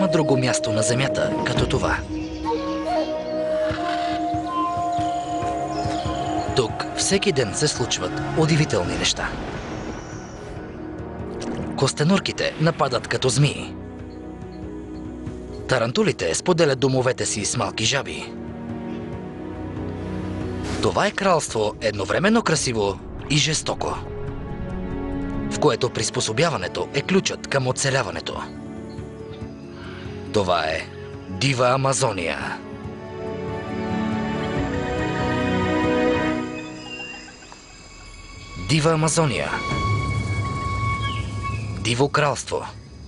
друго място на Земята, като това. Тук всеки ден се случват удивителни неща. Костенурките нападат като змии. Тарантулите споделят домовете си с малки жаби. Това е кралство едновременно красиво и жестоко, в което приспособяването е ключът към оцеляването. Това е Дива Амазония. Дива Амазония. Диво кралство.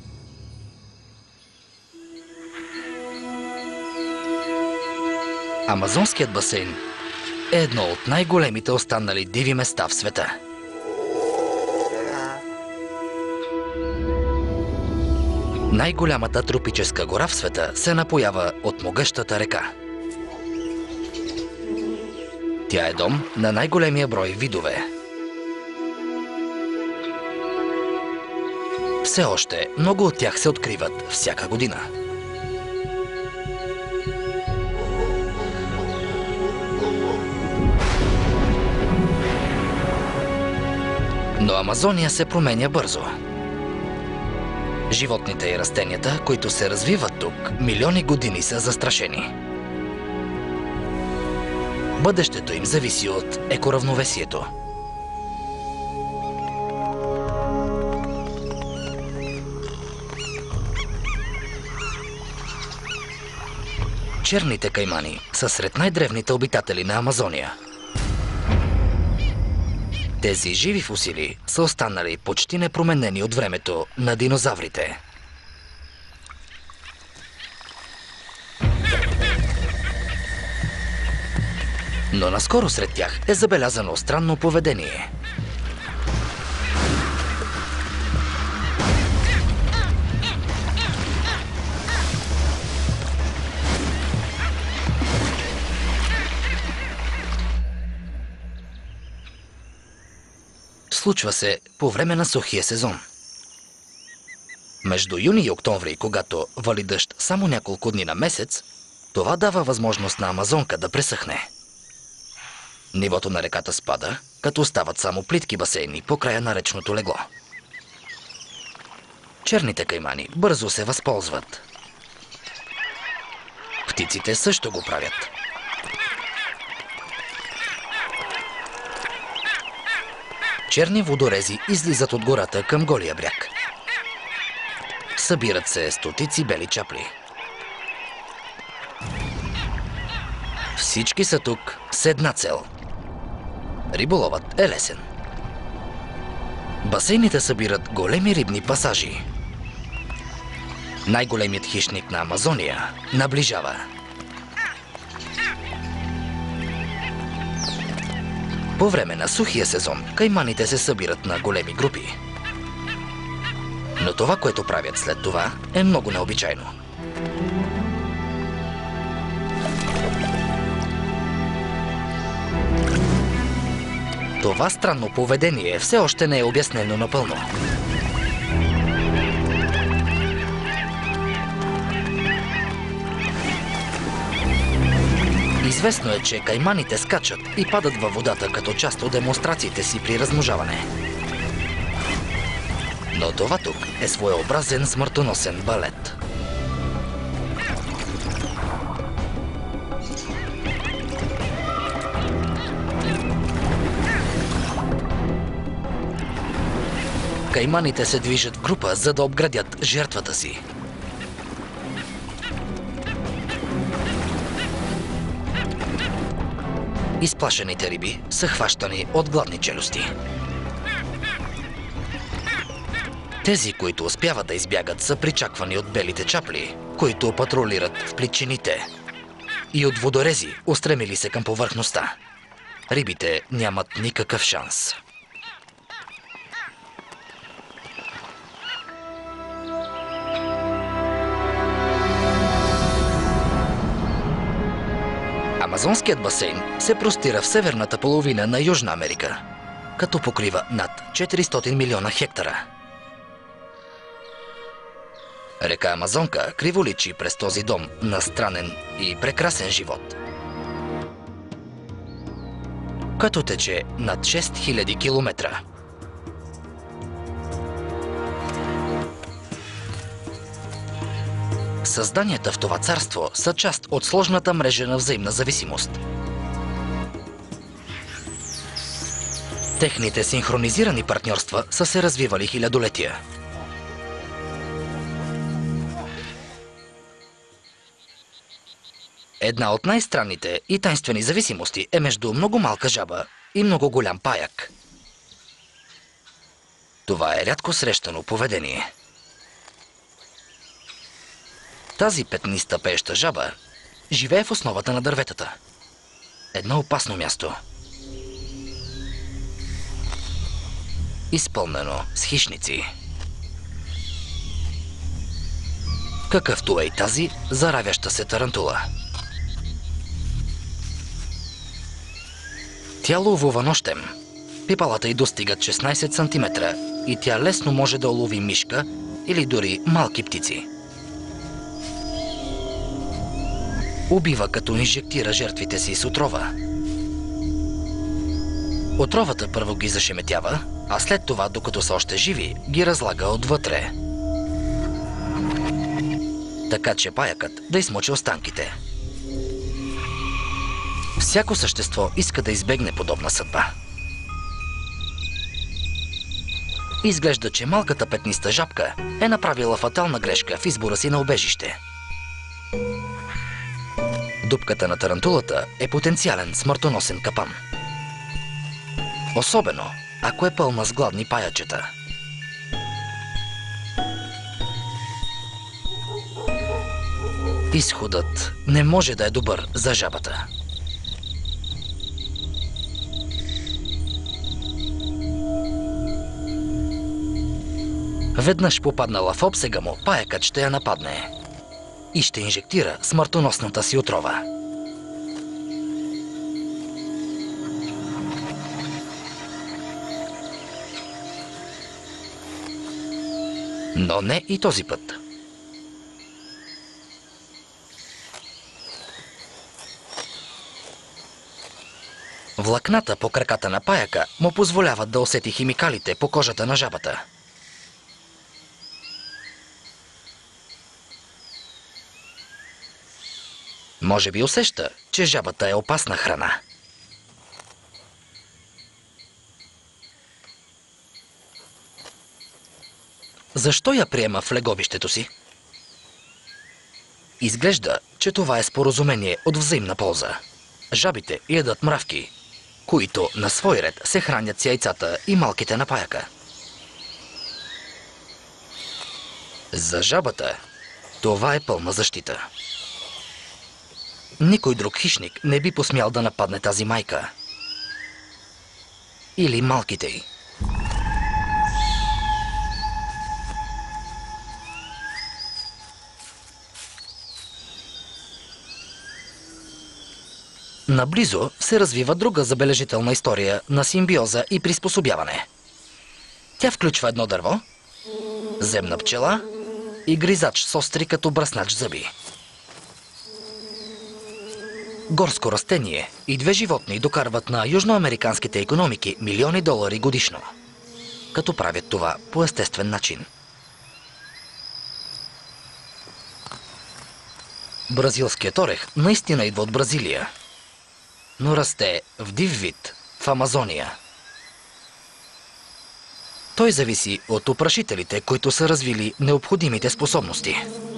Амазонският басейн е едно от най-големите останали диви места в света. Най-голямата тропическа гора в света се напоява от могъщата река. Тя е дом на най-големия брой видове. Все още много от тях се откриват всяка година. Но Амазония се променя бързо. Животните и растенията, които се развиват тук, милиони години са застрашени. Бъдещето им зависи от екоравновесието. Черните каймани са сред най-древните обитатели на Амазония. Тези живи фосили са останали почти непроменени от времето на динозаврите. Но наскоро сред тях е забелязано странно поведение. Случва се по време на сухия сезон. Между юни и октомври, когато вали дъжд само няколко дни на месец, това дава възможност на Амазонка да пресъхне. Нивото на реката спада, като остават само плитки басейни по края на речното легло. Черните каймани бързо се възползват. Птиците също го правят. Черни водорези излизат от гората към голия бряг. Събират се стотици бели чапли. Всички са тук с една цел. Риболовът е лесен. Басейните събират големи рибни пасажи. Най-големият хищник на Амазония наближава. По време на сухия сезон кайманите се събират на големи групи. Но това, което правят след това, е много необичайно. Това странно поведение все още не е обяснено напълно. Известно е, че кайманите скачат и падат във водата като част от демонстрациите си при размножаване. Но това тук е своеобразен смъртоносен балет. Кайманите се движат в група, за да обградят жертвата си. Изплашените риби са хващани от гладни челюсти. Тези, които успяват да избягат, са причаквани от белите чапли, които патрулират в плитчините, и от водорези, устремили се към повърхността. Рибите нямат никакъв шанс. Амазонският басейн се простира в северната половина на Южна Америка, като покрива над 400 милиона хектара. Река Амазонка криволичи през този дом на странен и прекрасен живот, като тече над 6000 километра. Създанията в това царство са част от сложната мрежа на взаимна зависимост. Техните синхронизирани партньорства са се развивали хилядолетия. Една от най-странните и тайнствени зависимости е между много малка жаба и много голям паяк. Това е рядко срещано поведение. Тази петниста пееща жаба живее в основата на дърветата. Едно опасно място. Изпълнено с хищници. Какъвто е и тази заравяща се тарантула. Тя ловува нощем. Пипалата й достигат 16 см и тя лесно може да улови мишка или дори малки птици. Убива, като инжектира жертвите си с отрова. Отровата първо ги зашеметява, а след това, докато са още живи, ги разлага отвътре. Така че паякът да измочи останките. Всяко същество иска да избегне подобна съдба. Изглежда, че малката петниста жабка е направила фатална грешка в избора си на убежище. Дупката на тарантулата е потенциален смъртоносен капан. Особено, ако е пълна с гладни паячета. Изходът не може да е добър за жабата. Веднъж попаднала в обсега му, паякът ще я нападне и ще инжектира смъртоносната си отрова. Но не и този път. Влакната по краката на паяка му позволяват да усети химикалите по кожата на жабата. Може би усеща, че жабата е опасна храна. Защо я приема в леговището си? Изглежда, че това е споразумение от взаимна полза. Жабите ядат мравки, които на свой ред се хранят с яйцата и малките на паяка. За жабата това е пълна защита. Никой друг хищник не би посмял да нападне тази майка. Или малките й. Наблизо се развива друга забележителна история на симбиоза и приспособяване. Тя включва едно дърво, земна пчела и гризач с остри като бръснач зъби. Горско растение и две животни докарват на южноамериканските икономики милиони долари годишно, като правят това по естествен начин. Бразилският орех наистина идва от Бразилия, но расте в див вид в Амазония. Той зависи от опрашителите, които са развили необходимите способности.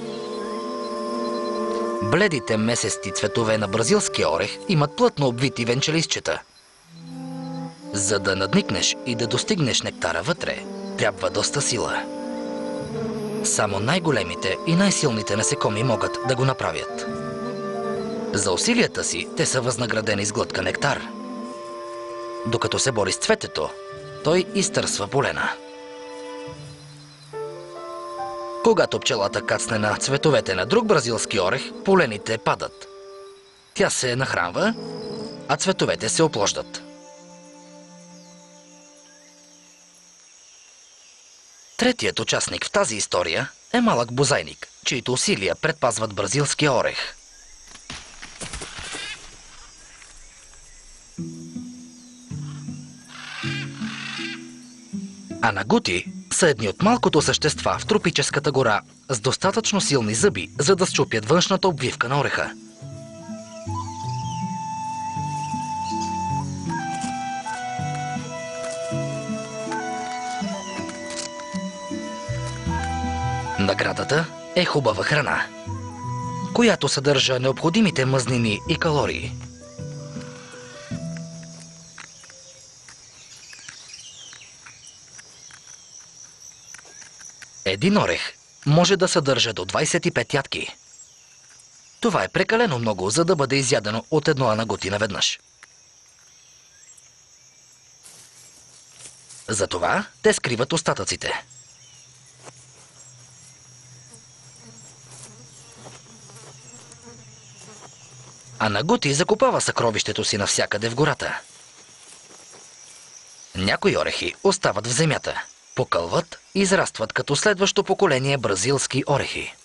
Бледите месести цветове на бразилския орех имат плътно обвити венчелистчета. За да надникнеш и да достигнеш нектара вътре, трябва доста сила. Само най-големите и най-силните насекоми могат да го направят. За усилията си те са възнаградени с глътка нектар. Докато се бори с цветето, той изтърсва полена. Когато пчелата кацне на цветовете на друг бразилски орех, полените падат. Тя се нахранва, а цветовете се оплождат. Третият участник в тази история е малък бозайник, чието усилия предпазват бразилския орех. Анагути са едни от малкото същества в тропическата гора с достатъчно силни зъби, за да счупят външната обвивка на ореха. Наградата е хубава храна, която съдържа необходимите мазнини и калории. Един орех може да съдържа до 25 ядки. Това е прекалено много, за да бъде изядено от едно анагути наведнъж. Затова те скриват остатъците. Анагути закопава съкровището си навсякъде в гората. Някои орехи остават в земята, покълват и израстват като следващо поколение бразилски орехи.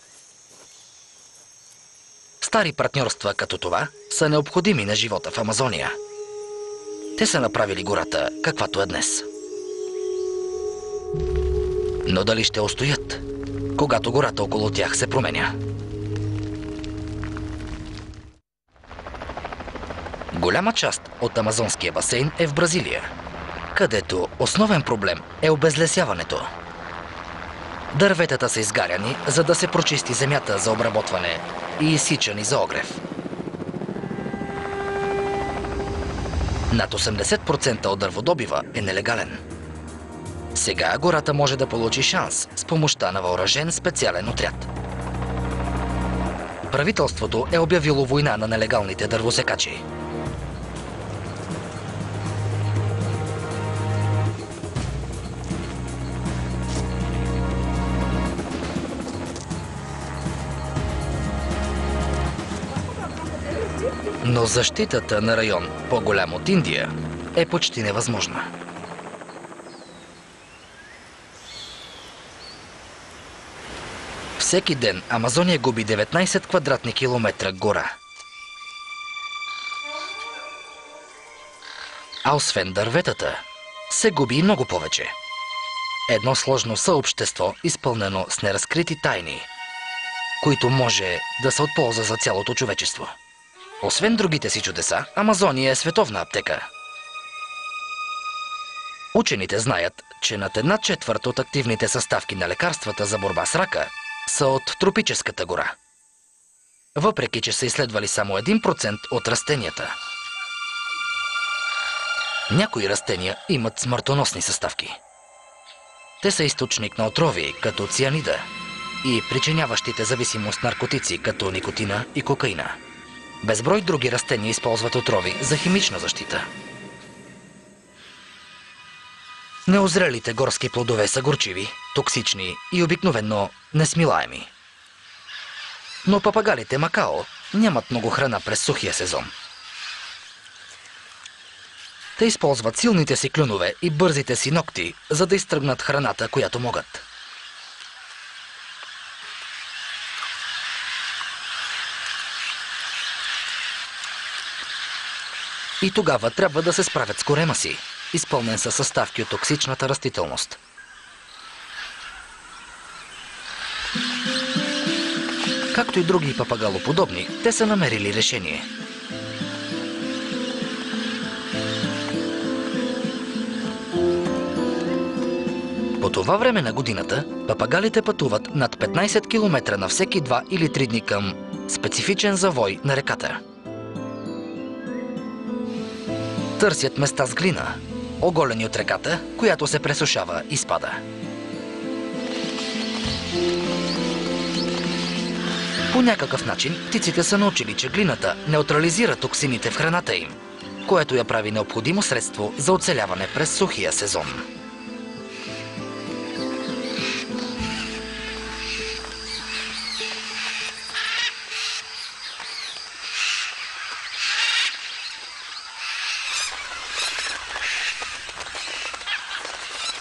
Стари партньорства като това са необходими на живота в Амазония. Те са направили гората каквато е днес. Но дали ще устоят, когато гората около тях се променя? Голяма част от Амазонския басейн е в Бразилия, където основен проблем е обезлесяването. Дърветата са изгаряни, за да се прочисти земята за обработване и изсичани за огрев. Над 80% от дърводобива е нелегален. Сега гората може да получи шанс с помощта на въоръжен специален отряд. Правителството е обявило война на нелегалните дървосекачи. Но защитата на район по-голям от Индия е почти невъзможна. Всеки ден Амазония губи 19 квадратни километра гора. А освен дърветата, се губи и много повече. Едно сложно съобщество, изпълнено с неразкрити тайни, които може да са от полза за цялото човечество. Освен другите си чудеса, Амазония е световна аптека. Учените знаят, че над 1/4 от активните съставки на лекарствата за борба с рака са от тропическата гора. Въпреки че са изследвали само 1% от растенията. Някои растения имат смъртоносни съставки. Те са източник на отрови, като цианида, и причиняващите зависимост наркотици, като никотина и кокаина. Безброй други растения използват отрови за химична защита. Неозрелите горски плодове са горчиви, токсични и обикновено несмилаеми. Но папагалите макао нямат много храна през сухия сезон. Те използват силните си клюнове и бързите си ногти, за да изтръгнат храната, която могат. И тогава трябва да се справят с корема си, изпълнен със съставки от токсичната растителност. Както и други папагалоподобни, те са намерили решение. По това време на годината, папагалите пътуват над 15 км на всеки 2 или 3 дни към специфичен завой на реката. Търсят места с глина, оголени от реката, която се пресушава и спада. По някакъв начин птиците са научили, че глината неутрализира токсините в храната им, което я прави необходимо средство за оцеляване през сухия сезон.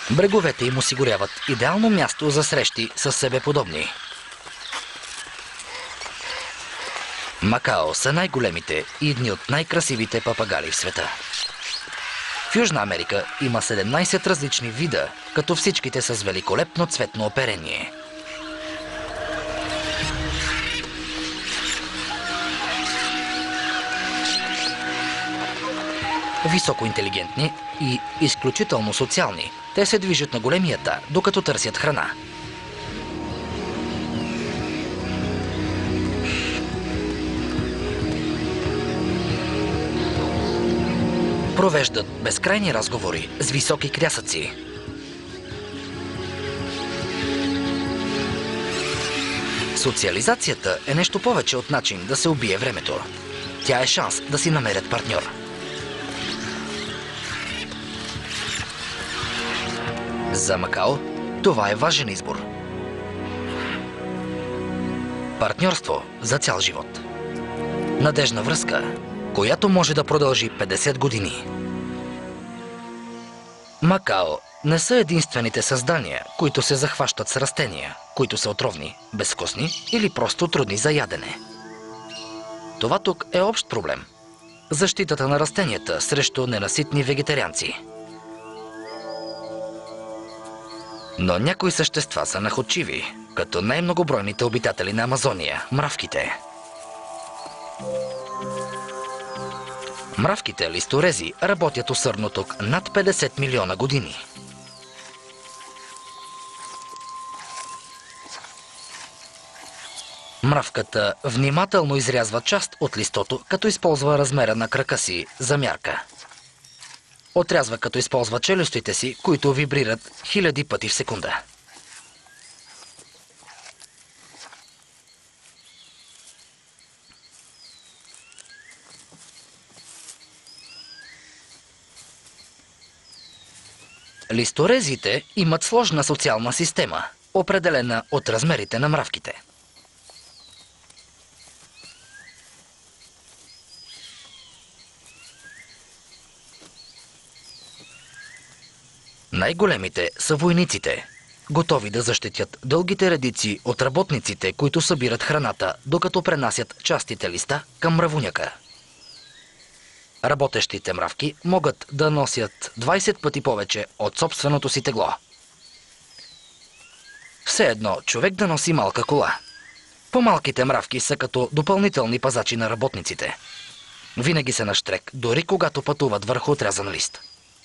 Бреговете им осигуряват идеално място за срещи с себе подобни. Макао са най-големите и едни от най-красивите папагали в света. В Южна Америка има 17 различни вида, като всичките с великолепно цветно оперение. Високоинтелигентни и изключително социални, те се движат на големи ята, докато търсят храна. Провеждат безкрайни разговори с високи крясъци. Социализацията е нещо повече от начин да се убие времето. Тя е шанс да си намерят партньор. За Макао това е важен избор. Партньорство за цял живот. Надежна връзка, която може да продължи 50 години. Макао не са единствените създания, които се захващат с растения, които са отровни, безвкусни или просто трудни за ядене. Това тук е общ проблем. Защитата на растенията срещу ненаситни вегетарианци. Но някои същества са находчиви, като най-многобройните обитатели на Амазония – мравките. Мравките листорези работят усърдно тук над 50 милиона години. Мравката внимателно изрязва част от листото, като използва размера на крака си за мярка. Отрязва, като използва челюстите си, които вибрират хиляди пъти в секунда. Листорезите имат сложна социална система, определена от размерите на мравките. Най-големите са войниците, готови да защитят дългите редици от работниците, които събират храната, докато пренасят частите листа към мравуняка. Работещите мравки могат да носят 20 пъти повече от собственото си тегло. Все едно човек да носи малка кола. По-малките мравки са като допълнителни пазачи на работниците. Винаги са на щрек, дори когато пътуват върху отрязан лист.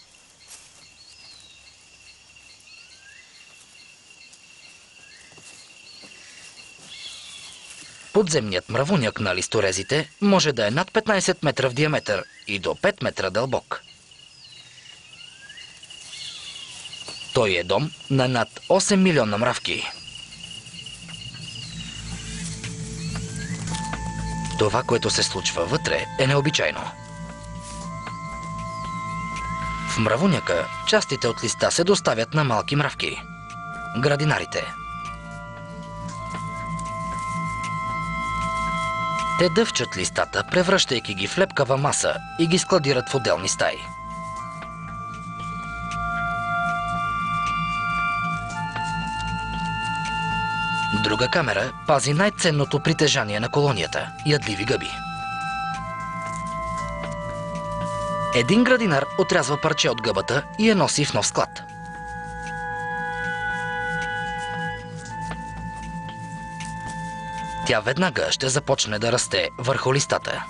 Подземният мравуняк на листорезите може да е над 15 метра в диаметър и до 5 метра дълбок. Той е дом на над 8 милиона мравки. Това, което се случва вътре, е необичайно. В мравуняка частите от листа се доставят на малки мравки – градинарите. Те дъвчат листата, превръщайки ги в лепкава маса и ги складират в отделни стаи. Друга камера пази най-ценното притежание на колонията – ядливи гъби. Един градинар отрязва парче от гъбата и я носи в нов склад. Тя веднага ще започне да расте върху листата.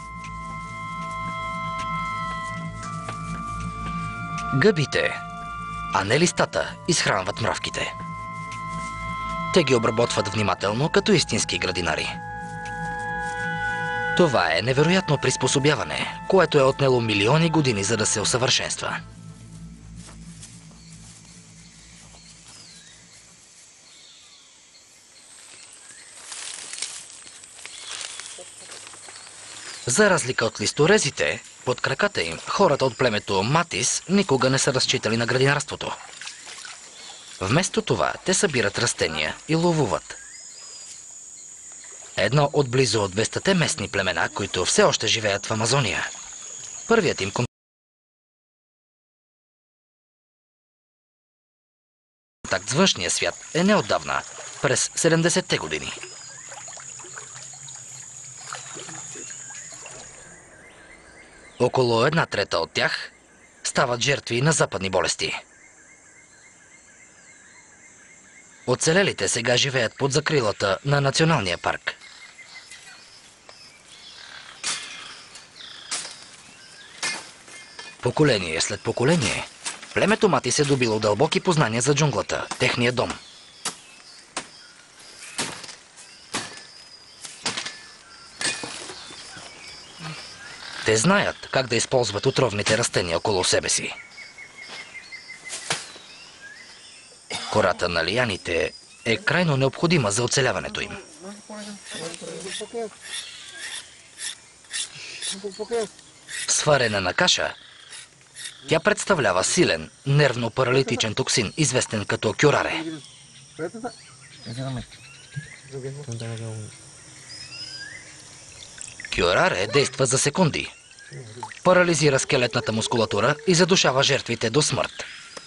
Гъбите, а не листата, изхранват мравките. Те ги обработват внимателно, като истински градинари. Това е невероятно приспособяване, което е отнело милиони години, за да се усъвършенства. За разлика от листорезите, под краката им хората от племето Матис никога не са разчитали на градинарството. Вместо това, те събират растения и ловуват. Едно от близо 200-те местни племена, които все още живеят в Амазония. Първият им контакт с външния свят е неотдавна, през 70-те години. Около 1/3 от тях стават жертви на западни болести. Оцелелите сега живеят под закрилата на националния парк. Поколение след поколение, племето Матис е добило дълбоки познания за джунглата, техния дом. Те знаят как да използват отровните растения около себе си. Кората на лияните е крайно необходима за оцеляването им. Сварена на каша, тя представлява силен нервно-паралитичен токсин, известен като кюраре. Кюраре действа за секунди, парализира скелетната мускулатура и задушава жертвите до смърт.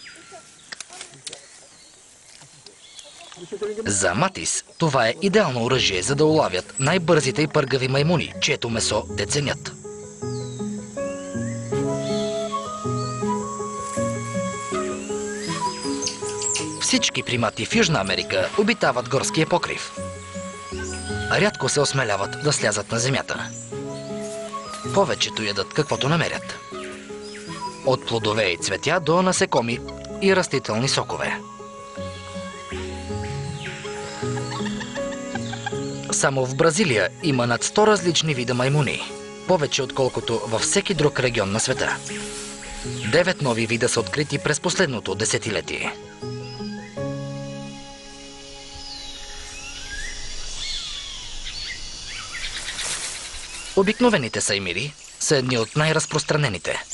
За Матис това е идеално оръжие, за да улавят най-бързите и пъргави маймуни, чието месо те ценят. Всички примати в Южна Америка обитават горския покрив. Рядко се осмеляват да слязат на земята. Повечето ядат каквото намерят. От плодове и цветя до насекоми и растителни сокове. Само в Бразилия има над 100 различни вида маймуни, повече отколкото във всеки друг регион на света. 9 нови вида са открити през последното десетилетие. Обикновените саймири са едни от най-разпространените.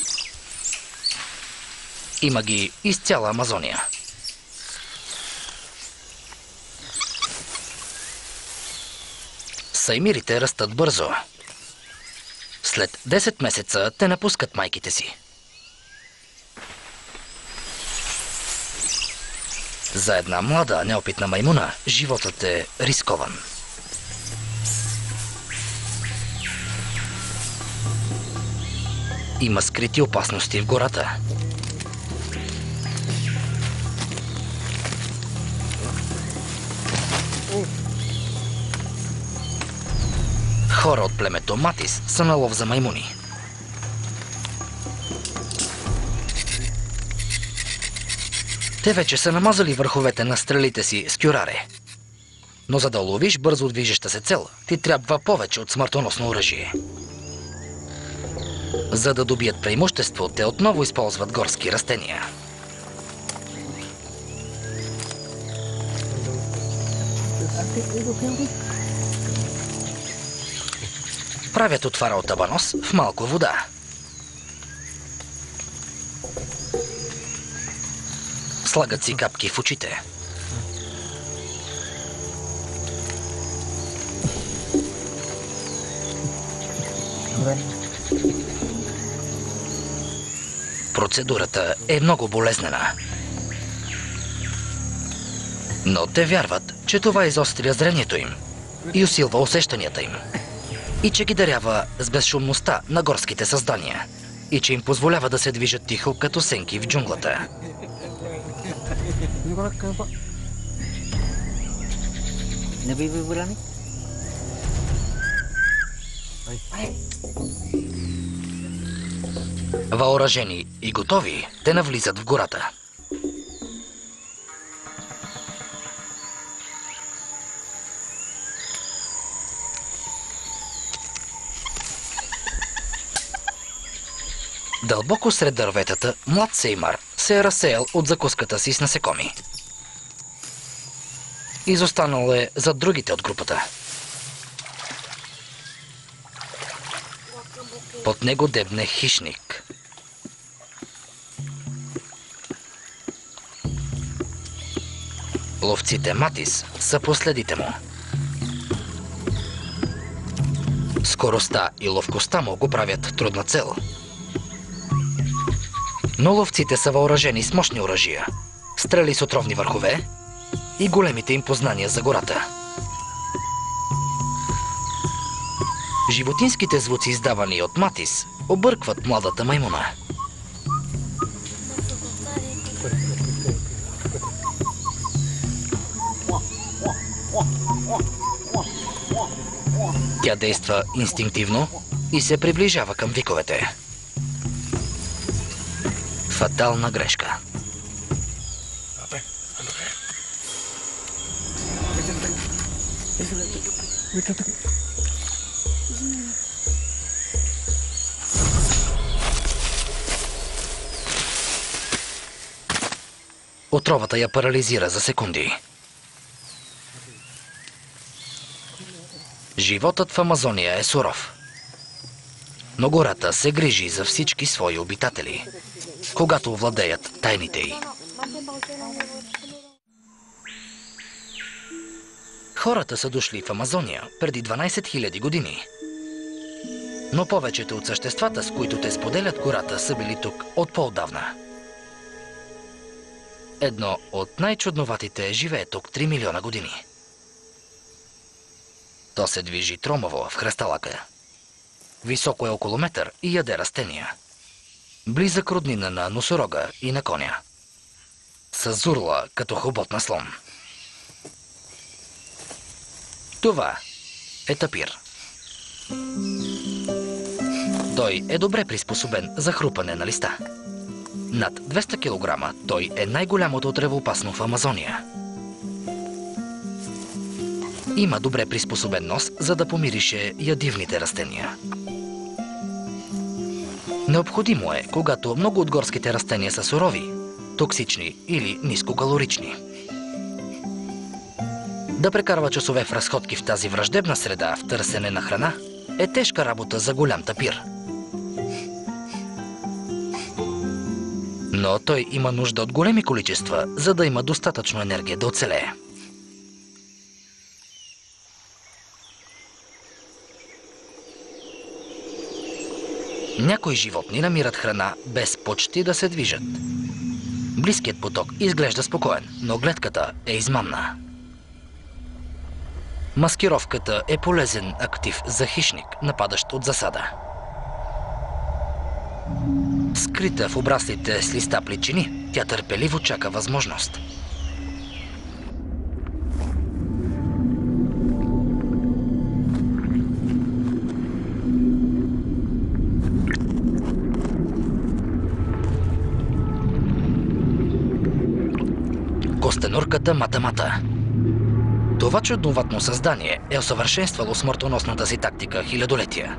Има ги из цяла Амазония. Саймирите растат бързо. След 10 месеца те напускат майките си. За една млада, неопитна маймуна, животът е рискован. Има скрити опасности в гората. Хора от племето Матис са на лов за маймуни. Те вече са намазали върховете на стрелите си с кюраре. Но за да ловиш бързо движеща се цел, ти трябва повече от смъртоносно оръжие. За да добият преимущество, те отново използват горски растения. Правят отвара от абанос в малко вода. Слагат си капки в очите. Процедурата е много болезнена. Но те вярват, че това изостря зрението им и усилва усещанията им. И че ги дарява с безшумността на горските създания. И че им позволява да се движат тихо като сенки в джунглата. Въоръжени и готови, те навлизат в гората. Дълбоко сред дърветата, млад сеймар се е разсеял от закуската си с насекоми. Изостанал е зад другите от групата. Под него дебне хищник. Ловците Матис са по следите му. Скоростта и ловкостта му го правят трудна цел. Но ловците са въоръжени с мощни оръжия. стрели с отровни върхове и големите им познания за гората. Животинските звуци, издавани от Матис, объркват младата маймуна. Тя действа инстинктивно и се приближава към виковете. Фатална грешка. Отровата я парализира за секунди. Животът в Амазония е суров. Но гората се грижи за всички свои обитатели, когато овладеят тайните й. Хората са дошли в Амазония преди 12 000 години. Но повечето от съществата, с които те споделят гората, са били тук от по-отдавна. Едно от най-чудноватите живее тук 3 милиона години. То се движи тромаво в хръсталака. Високо е около метър и яде растения. Близък роднина на носорога и на коня. С зурла като хобот на слон. Това е тапир. Той е добре приспособен за хрупане на листа. Над 200 кг той е най-голямото древоопасно в Амазония. Има добре приспособен нос, за да помирише ядивните растения. Необходимо е, когато много от горските растения са сурови, токсични или нискокалорични. Да прекарва часове в разходки в тази враждебна среда в търсене на храна е тежка работа за голям тапир. Но той има нужда от големи количества, за да има достатъчно енергия да оцелее. Някои животни намират храна без почти да се движат. Близкият поток изглежда спокоен, но гледката е измамна. Маскировката е полезен актив за хищник, нападащ от засада. Скрита в обраслите с листа плечини, тя търпеливо чака възможност. Костенурката Мата-Мата. Това чудноватно създание е усъвършенствало смъртоносната си тактика хилядолетия.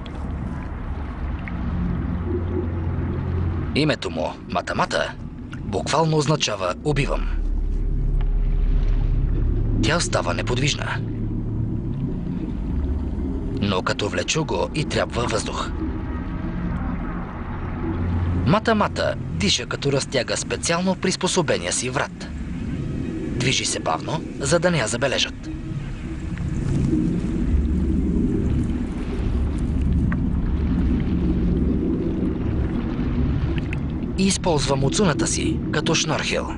Името му, Мата-Мата, буквално означава «убивам». Тя остава неподвижна. Но като влечу го и трябва въздух. Мата-Мата диша като разтяга специално приспособения си врат. Движи се бавно, за да не я забележат. И използва муцуната си като шнорхел.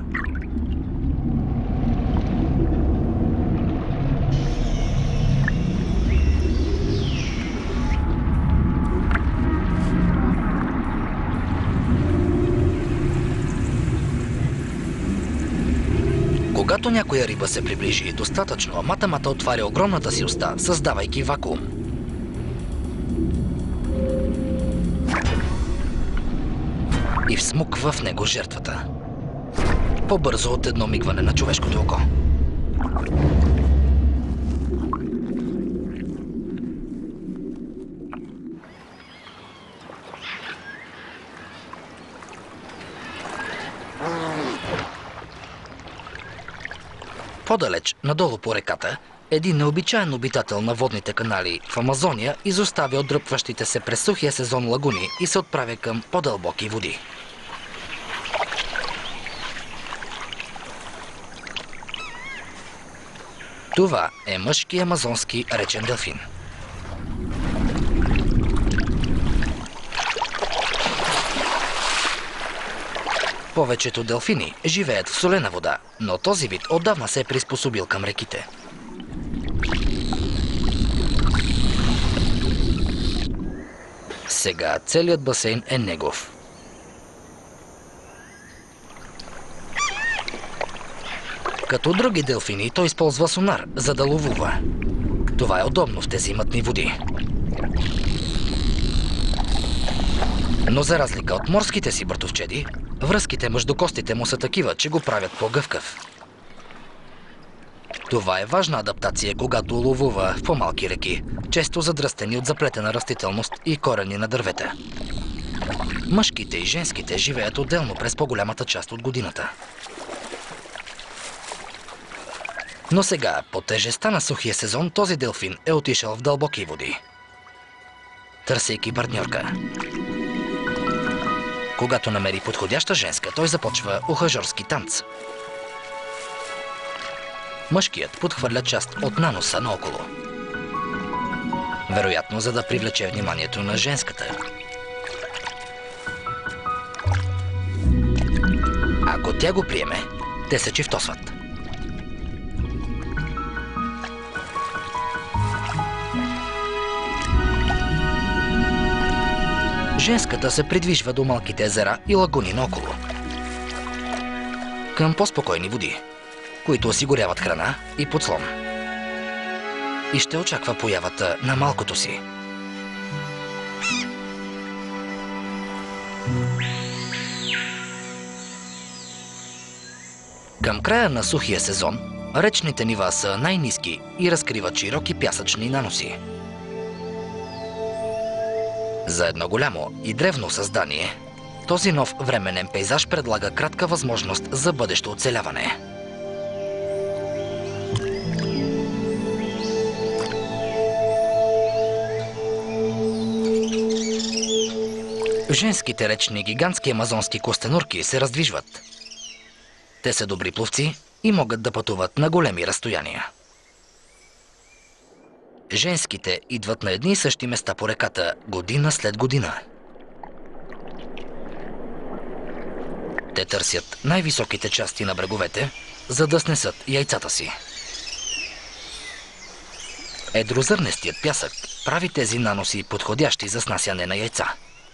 Когато някоя риба се приближи достатъчно, Мата-Мата отваря огромната си уста, създавайки вакуум. И всмуква в него жертвата. По-бързо от едно мигване на човешкото око. По-далеч, надолу по реката, един необичаен обитател на водните канали в Амазония изоставя отдръпващите се през сухия сезон лагуни и се отправя към по-дълбоки води. Това е мъжки амазонски речен делфин. Повечето делфини живеят в солена вода, но този вид отдавна се е приспособил към реките. Сега целият басейн е негов. Като други делфини, той използва сонар, за да ловува. Това е удобно в тези мътни води. Но за разлика от морските си братовчеди, връзките между костите му са такива, че го правят по-гъвкав. Това е важна адаптация, когато ловува в по-малки реки, често задръстени от заплетена растителност и корени на дървета. Мъжките и женските живеят отделно през по-голямата част от годината. Но сега, по тежестта на сухия сезон, този делфин е отишъл в дълбоки води, търсейки партньорка. Когато намери подходяща женска, той започва ухажорски танц. Мъжкият подхвърля част от наноса наоколо. Вероятно, за да привлече вниманието на женската. Ако тя го приеме, те се чифтосват. Женската се придвижва до малките езера и лагуни наоколо, към по-спокойни води, които осигуряват храна и подслон. И ще очаква появата на малкото си. Към края на сухия сезон, речните нива са най-ниски и разкриват широки пясъчни наноси. За едно голямо и древно създание, този нов временен пейзаж предлага кратка възможност за бъдещо оцеляване. Женските речни гигантски амазонски костенурки се раздвижват. Те са добри пловци и могат да пътуват на големи разстояния. Женските идват на едни и същи места по реката година след година. Те търсят най-високите части на бреговете, за да снесат яйцата си. Едрозърнестият пясък прави тези наноси подходящи за снасяне на яйца.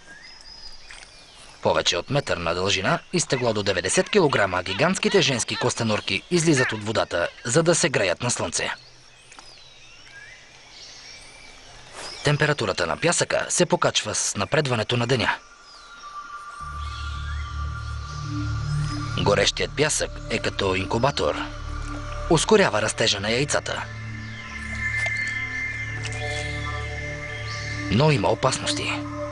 Повече от метър на дължина и с тегло до 90 кг гигантските женски костенурки излизат от водата, за да се греят на слънце. Температурата на пясъка се покачва с напредването на деня. Горещият пясък е като инкубатор. Ускорява растежа на яйцата. Но има опасности.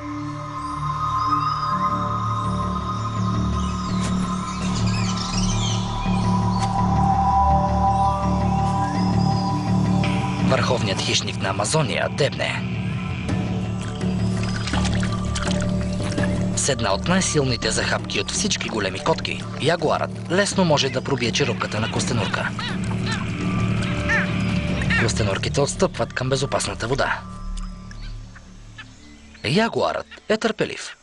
Върховният хищник на Амазония дебне. С една от най-силните захапки от всички големи котки, ягуарът лесно може да пробие черупката на костенурка. Костенурките отстъпват към безопасната вода. Ягуарът е търпелив.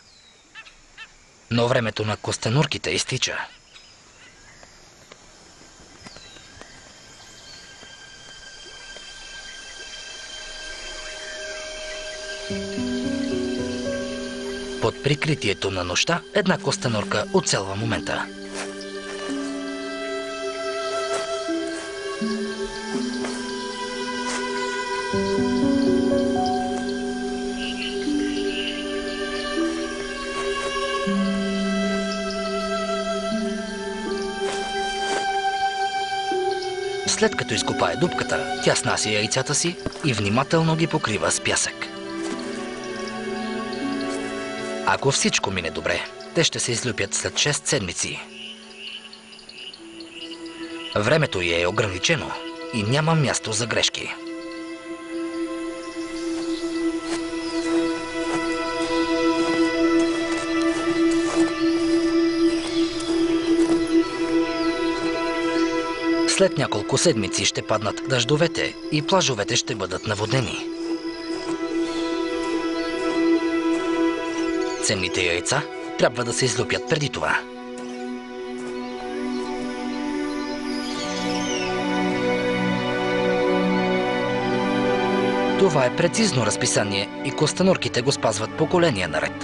Но времето на костенурките изтича. Под прикритието на нощта една костенурка оцелва момента. След като изкопае дупката, тя снася яйцата си и внимателно ги покрива с пясък. Ако всичко мине добре, те ще се излюпят след 6 седмици. Времето й е ограничено и няма място за грешки. След няколко седмици ще паднат дъждовете и плажовете ще бъдат наводнени. Ценните яйца трябва да се излюпят преди това. Това е прецизно разписание и костенурките го спазват поколения наред.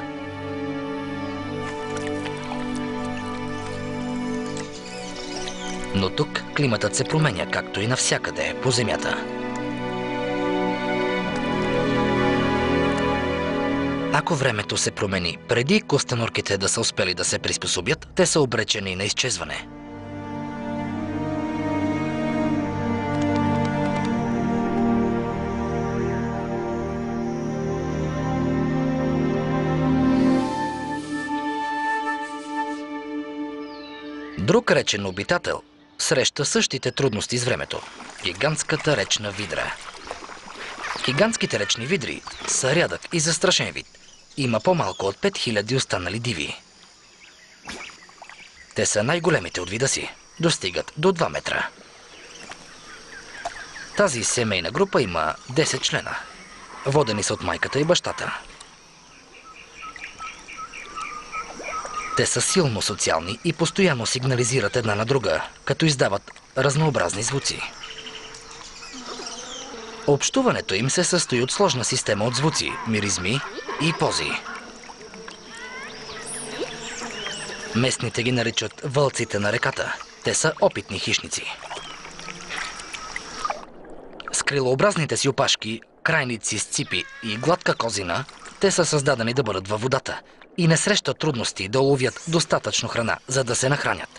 Но тук климатът се променя, както и навсякъде по Земята. Ако времето се промени преди костенурките да са успели да се приспособят, те са обречени на изчезване. Друг речен обитател среща същите трудности с времето – гигантската речна видра. Гигантските речни видри са рядък и застрашен вид. Има по-малко от 5000 останали диви. Те са най-големите от вида си. Достигат до 2 метра. Тази семейна група има 10 члена. Водени са от майката и бащата. Те са силно социални и постоянно сигнализират една на друга, като издават разнообразни звуци. Общуването им се състои от сложна система от звуци, миризми и пози. Местните ги наричат вълците на реката. Те са опитни хищници. С крилообразните си опашки, крайници с ципи и гладка козина, те са създадени да бъдат във водата и не срещат трудности да уловят достатъчно храна, за да се нахранят.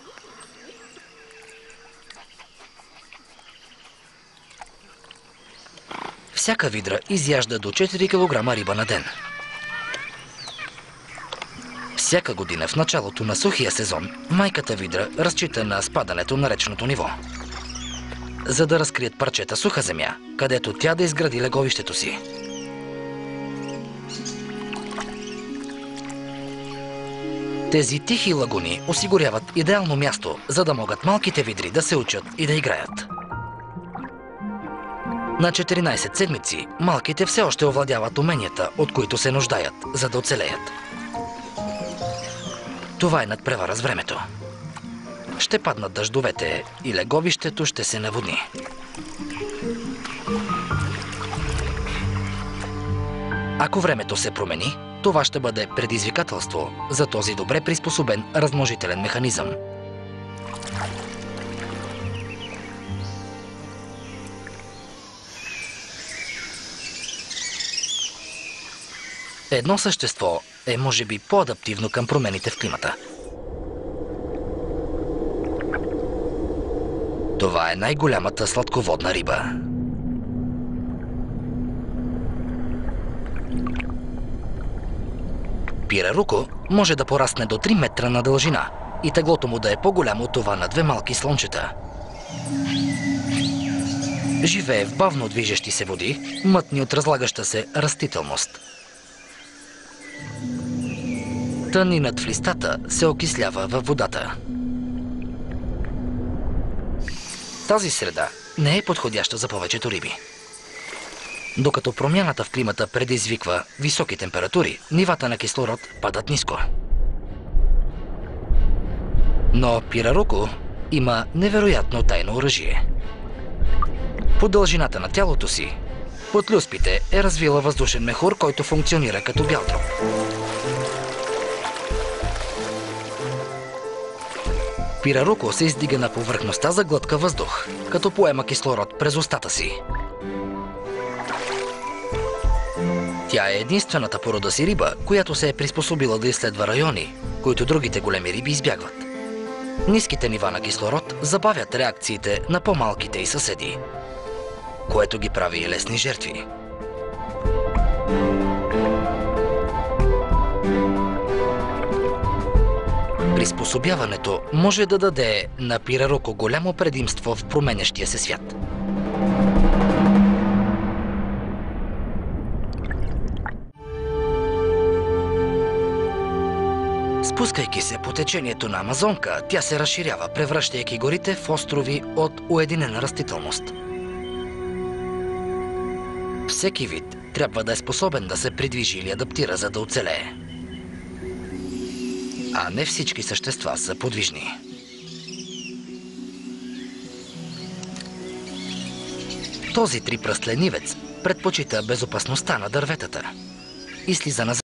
Всяка видра изяжда до 4 кг риба на ден. Всяка година в началото на сухия сезон майката видра разчита на спадането на речното ниво, за да разкрият парчета суха земя, където тя да изгради леговището си. Тези тихи лагуни осигуряват идеално място, за да могат малките видри да се учат и да играят. На 14 седмици малките все още овладяват уменията, от които се нуждаят, за да оцелеят. Това е надпревара с времето. Ще паднат дъждовете и леговището ще се наводни. Ако времето се промени, това ще бъде предизвикателство за този добре приспособен размножителен механизъм. Едно същество е може би по-адаптивно към промените в климата. Това е най-голямата сладководна риба. Пираруко може да порасне до 3 метра на дължина и теглото му да е по-голямо от това на 2 малки слончета. Живее в бавно движещи се води, мътни от разлагаща се растителност. Тънинът в листата се окислява във водата. Тази среда не е подходяща за повечето риби. Докато промяната в климата предизвиква високи температури, нивата на кислород падат ниско. Но Пираруко има невероятно тайно оръжие. По дължината на тялото си, под люспите е развила въздушен мехур, който функционира като бял дроб. Пираруко се издига на повърхността за глътка въздух, като поема кислород през устата си. Тя е единствената порода си риба, която се е приспособила да изследва райони, които другите големи риби избягват. Ниските нива на кислород забавят реакциите на по-малките й съседи, което ги прави лесни жертви. Приспособяването може да даде на Пираруко голямо предимство в променящия се свят. Спускайки се по течението на Амазонка, тя се разширява, превръщайки горите в острови от уединена растителност. Всеки вид трябва да е способен да се придвижи или адаптира, за да оцелее. А не всички същества са подвижни. Този трипръст ленивец предпочита безопасността на дърветата и слиза на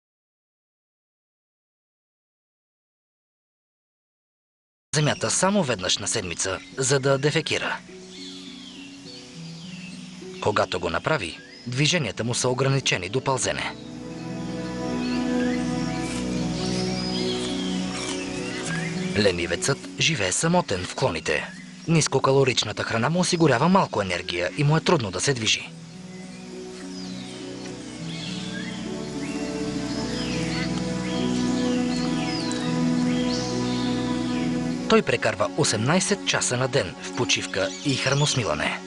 земята само веднъж на седмица, за да дефекира. Когато го направи, движенията му са ограничени до пълзене. Ленивецът живее самотен в клоните. Нискокалоричната храна му осигурява малко енергия и му е трудно да се движи. Той прекарва 18 часа на ден в почивка и храносмилане.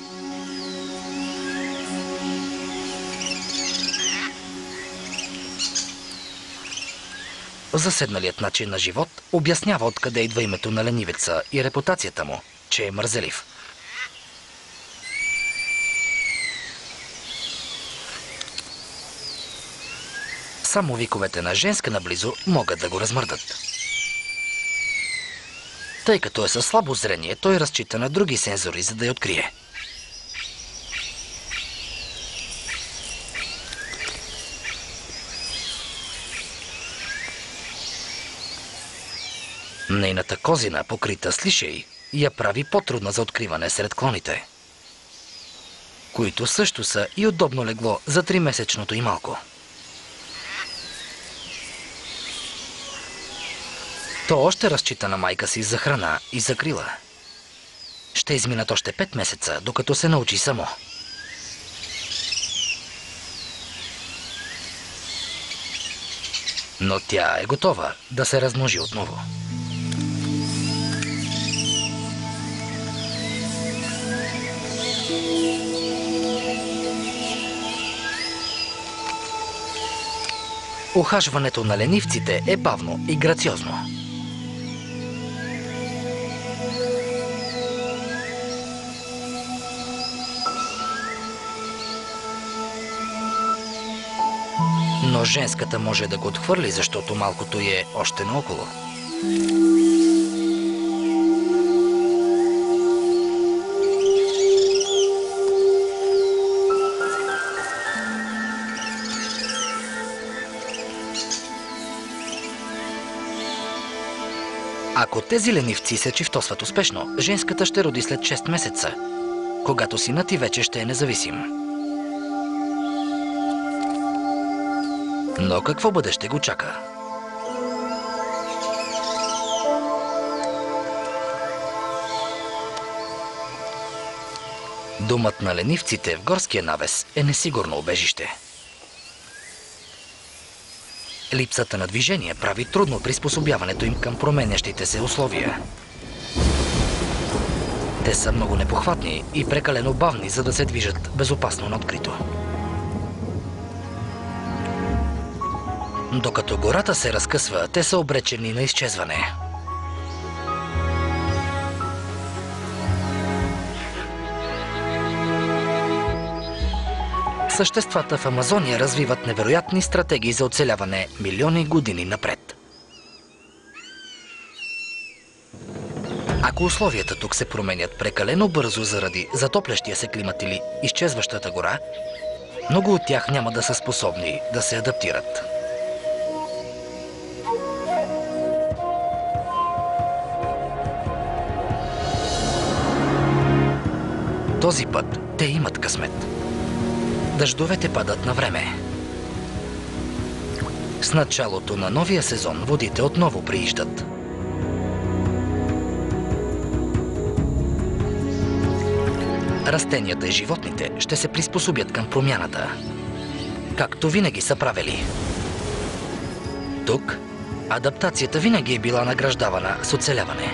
Заседналият начин на живот обяснява откъде идва името на ленивеца и репутацията му, че е мързелив. Само виковете на женска наблизо могат да го размърдат. Тъй като е със слабо зрение, той разчита на други сензори, за да я открие. Нейната козина, покрита с лишеи, я прави по-трудна за откриване сред клоните, които също са и удобно легло за 3-месечното и малко. То още разчита на майка си за храна и закрила. Ще изминат още 5 месеца, докато се научи само. Но тя е готова да се размножи отново. Ухажването на ленивците е бавно и грациозно. Но женската може да го отхвърли, защото малкото е още наоколо. Ако тези ленивци се чифтосват успешно, женската ще роди след 6 месеца, когато синът и вече ще е независим. Но какво бъдеще го чака? Домът на ленивците в горския навес е несигурно убежище. Липсата на движение прави трудно приспособяването им към променящите се условия. Те са много непохватни и прекалено бавни, за да се движат безопасно на открито. Докато гората се разкъсва, те са обречени на изчезване. Съществата в Амазония развиват невероятни стратегии за оцеляване милиони години напред. Ако условията тук се променят прекалено бързо заради затоплящия се климат или изчезващата гора, много от тях няма да са способни да се адаптират. Този път те имат късмет. Дъждовете падат на време. С началото на новия сезон водите отново прииждат. Растенията и животните ще се приспособят към промяната, както винаги са правили. Тук адаптацията винаги е била награждавана с оцеляване.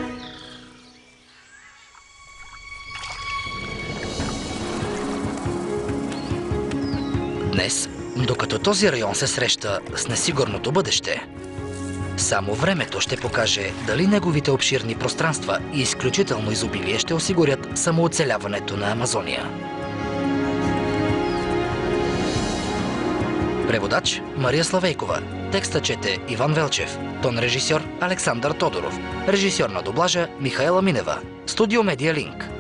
Днес, докато този район се среща с несигурното бъдеще, само времето ще покаже дали неговите обширни пространства и изключително изобилие ще осигурят самооцеляването на Амазония. Преводач Мария Славейкова. Текста чете Иван Велчев. Тон режисьор Александър Тодоров. Режисьор на дублажа Михаела Минева. Студио Медиа Линк.